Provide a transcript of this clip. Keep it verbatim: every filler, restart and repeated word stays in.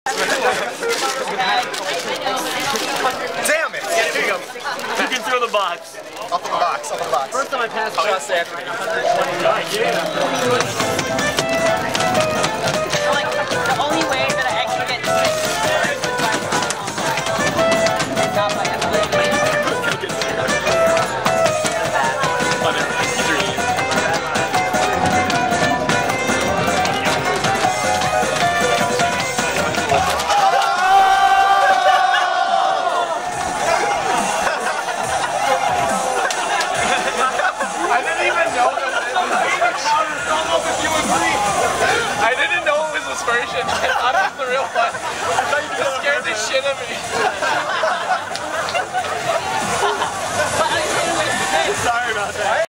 Damn it! Here you go. You can throw the box. Off of the box, off of the box. First time I passed the shot after one hundred twenty-nine. Yeah. Like, the only way that I actually get to it is by not by I didn't know it was aspersion. I thought it was the real one. It scared the shit out of me.